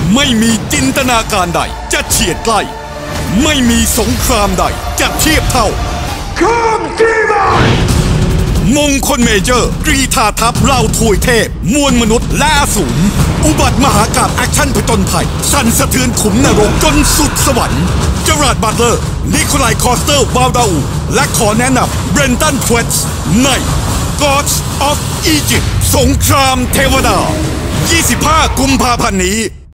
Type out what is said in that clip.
ไม่มีจินตนาการใดจะเฉียดใกล้ไม่มีสงครามใดจะเทียบเท่าข้ามกีฬามงคลเมเจอร์กรีธาทัพเหล่าทวยเทพมวลมนุษย์และอสูรอุบัติมหากาพย์แอคชั่นผจญภัยสั่นสะเทือนขุมนรกจนสุดสวรรค์เจอราร์ด บัตเลอร์นิโคลัย คอสเตอร์ วาลดาอูและขอแนะนำเบรนตัน เทรตส์ใน Gods of Egypt สงครามเทวดา 25 กุมภาพันธ์นี้